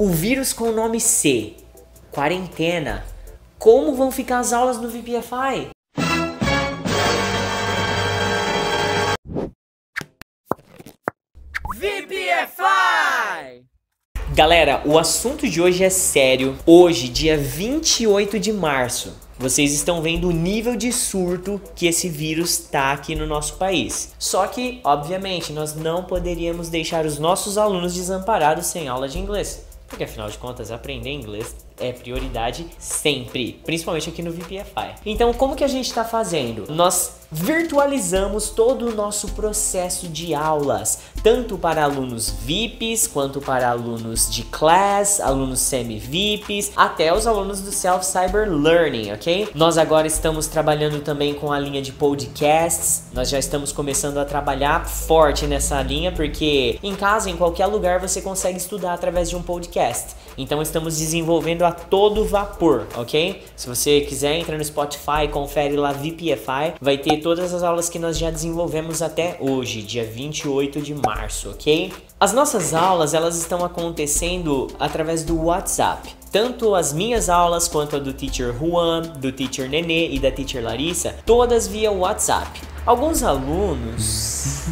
O vírus com o nome C, quarentena. Como vão ficar as aulas no VPFI? VPFI! Galera, o assunto de hoje é sério. Hoje, dia 28 de março, vocês estão vendo o nível de surto que esse vírus tá aqui no nosso país. Só que, obviamente, nós não poderíamos deixar os nossos alunos desamparados sem aula de inglês. Porque, afinal de contas, aprender inglês é prioridade sempre, principalmente aqui no VPFI. Então, como que a gente está fazendo? Nós virtualizamos todo o nosso processo de aulas, tanto para alunos VIPs, quanto para alunos de class, alunos semi-VIPs, até os alunos do Self-Cyber Learning, ok? Nós agora estamos trabalhando também com a linha de podcasts, nós já estamos começando a trabalhar forte nessa linha, porque em casa, em qualquer lugar, você consegue estudar através de um podcast. Então estamos desenvolvendo a todo vapor, ok? Se você quiser, entra no Spotify, confere lá VPFI, vai ter todas as aulas que nós já desenvolvemos até hoje, dia 28 de março, ok? As nossas aulas, elas estão acontecendo através do WhatsApp. Tanto as minhas aulas quanto a do Teacher Juan, do Teacher Nenê e da Teacher Larissa, todas via WhatsApp. Alguns alunos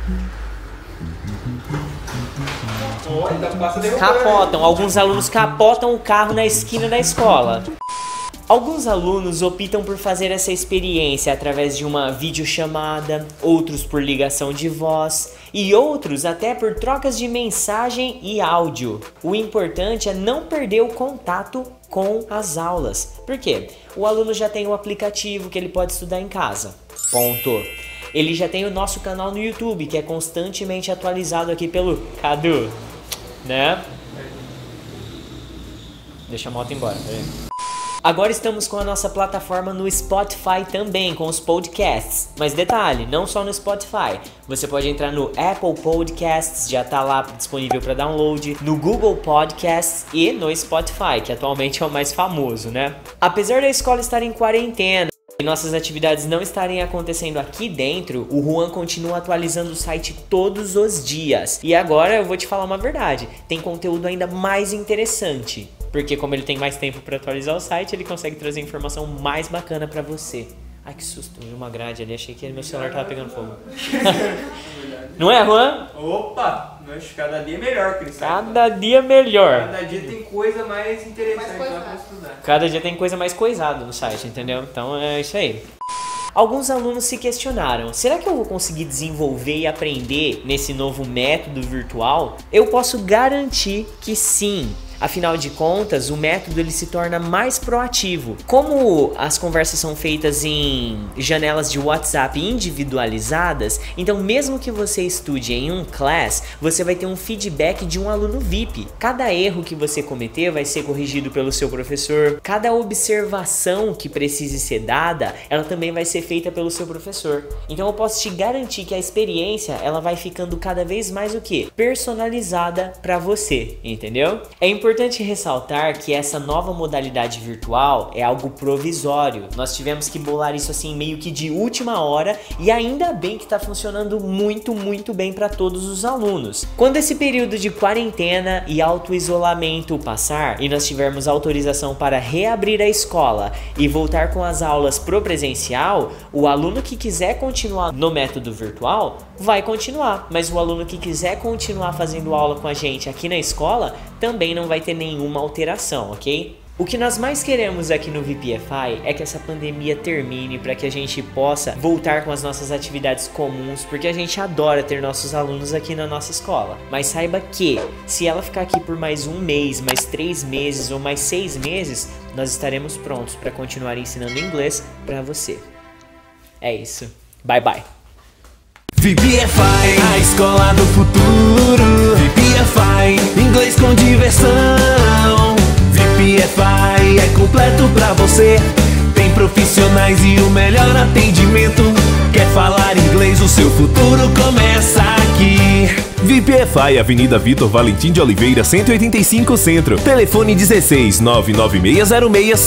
capotam, alguns alunos capotam o carro na esquina da escola. Alguns alunos optam por fazer essa experiência através de uma videochamada, outros por ligação de voz e outros até por trocas de mensagem e áudio. O importante é não perder o contato com as aulas. Por quê? O aluno já tem o aplicativo que ele pode estudar em casa. Ponto. Ele já tem o nosso canal no YouTube, que é constantemente atualizado aqui pelo Cadu, né? Deixa a moto embora, peraí. Agora estamos com a nossa plataforma no Spotify também, com os podcasts. Mas detalhe, não só no Spotify. Você pode entrar no Apple Podcasts, já tá lá disponível para download, no Google Podcasts e no Spotify, que atualmente é o mais famoso, né? Apesar da escola estar em quarentena e nossas atividades não estarem acontecendo aqui dentro, o Juan continua atualizando o site todos os dias. E agora eu vou te falar uma verdade, tem conteúdo ainda mais interessante. Porque como ele tem mais tempo para atualizar o site, ele consegue trazer informação mais bacana para você. Ai, que susto, vi uma grade ali, achei que meu celular tava pegando fogo. Não é, Juan? Opa, cada dia melhor, Cris. Cada dia melhor. Cada dia tem coisa mais interessante lá pra estudar. Cada dia tem coisa mais coisada no site, entendeu? Então é isso aí. Alguns alunos se questionaram, será que eu vou conseguir desenvolver e aprender nesse novo método virtual? Eu posso garantir que sim. Afinal de contas, o método ele se torna mais proativo. Como as conversas são feitas em janelas de WhatsApp individualizadas, então mesmo que você estude em um class, você vai ter um feedback de um aluno VIP. Cada erro que você cometer vai ser corrigido pelo seu professor. Cada observação que precise ser dada, ela também vai ser feita pelo seu professor. Então eu posso te garantir que a experiência, ela vai ficando cada vez mais o quê? Personalizada para você, entendeu? É importante ressaltar que essa nova modalidade virtual é algo provisório. Nós tivemos que bolar isso assim meio que de última hora e ainda bem que está funcionando muito bem para todos os alunos. Quando esse período de quarentena e auto-isolamento passar e nós tivermos autorização para reabrir a escola e voltar com as aulas pro presencial, o aluno que quiser continuar no método virtual vai continuar, mas o aluno que quiser continuar fazendo aula com a gente aqui na escola também não vai ter nenhuma alteração, ok? O que nós mais queremos aqui no VPFI é que essa pandemia termine para que a gente possa voltar com as nossas atividades comuns, porque a gente adora ter nossos alunos aqui na nossa escola. Mas saiba que, se ela ficar aqui por mais um mês, mais 3 meses ou mais 6 meses, nós estaremos prontos para continuar ensinando inglês para você. É isso. Bye bye. VPFI, a escola do futuro. VPFI, inglês com diversão. VPFI é completo pra você. Tem profissionais e o melhor atendimento. Quer falar inglês? O seu futuro começa aqui. VPFI, Avenida Vitor Valentim de Oliveira, 185 Centro. Telefone 16 99606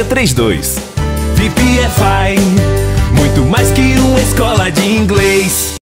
5632. VPFI, muito mais que uma escola de inglês.